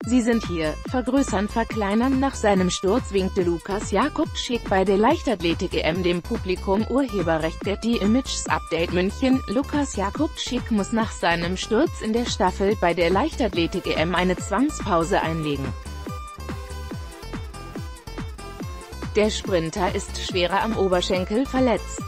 Sie sind hier, vergrößern, verkleinern. Nach seinem Sturz winkte Lukas Jakubczyk bei der Leichtathletik-EM dem Publikum Urheberrecht. Getty Images Update München. Lukas Jakubczyk muss nach seinem Sturz in der Staffel bei der Leichtathletik-EM eine Zwangspause einlegen. Der Sprinter ist schwerer am Oberschenkel verletzt.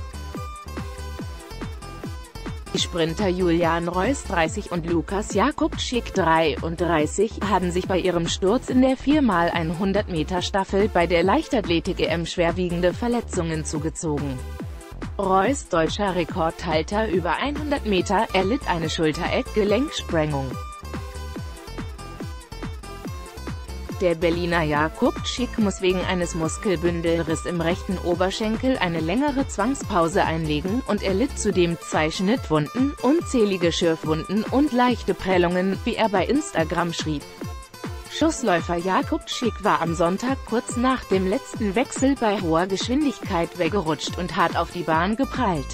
Die Sprinter Julian Reus 30 und Lukas Jakubczyk 33 haben sich bei ihrem Sturz in der 4x100-Meter-Staffel bei der Leichtathletik-EM schwerwiegende Verletzungen zugezogen. Reus, deutscher Rekordhalter über 100 Meter, erlitt eine Schulter-Eckgelenksprengung. Der Berliner Jakubczyk muss wegen eines Muskelbündelriss im rechten Oberschenkel eine längere Zwangspause einlegen und erlitt zudem 2 Schnittwunden, unzählige Schürfwunden und leichte Prellungen, wie er bei Instagram schrieb. Schussläufer Jakubczyk war am Sonntag kurz nach dem letzten Wechsel bei hoher Geschwindigkeit weggerutscht und hart auf die Bahn geprallt.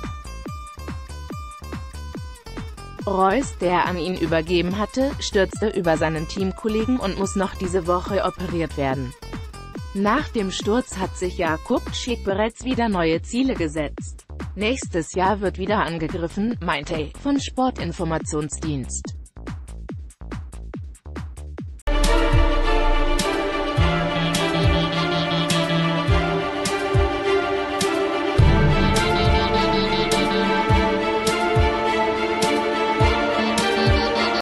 Reus, der an ihn übergeben hatte, stürzte über seinen Teamkollegen und muss noch diese Woche operiert werden. Nach dem Sturz hat sich Jakubczyk bereits wieder neue Ziele gesetzt. Nächstes Jahr wird wieder angegriffen, meinte er, von Sportinformationsdienst.